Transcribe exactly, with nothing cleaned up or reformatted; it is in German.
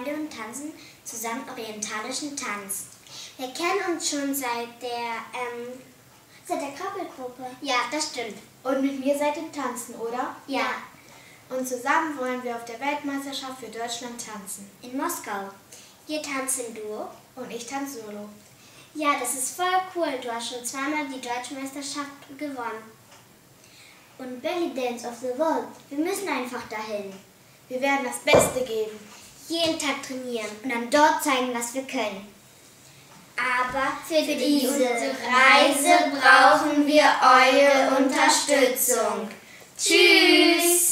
Freude und tanzen zusammen orientalischen Tanz. Wir kennen uns schon seit der, ähm, seit der Krabbelgruppe. Ja, das stimmt. Und mit mir seit dem Tanzen, oder? Ja. Und zusammen wollen wir auf der Weltmeisterschaft für Deutschland tanzen. In Moskau. Wir tanzen Duo. Und ich tanze Solo. Ja, das ist voll cool. Du hast schon zweimal die Deutsche Meisterschaft gewonnen. Und Belly Dance of the World. Wir müssen einfach dahin. Wir werden das Beste geben. Jeden Tag trainieren und dann dort zeigen, was wir können. Aber für, für diese Reise brauchen wir eure Unterstützung. Tschüss!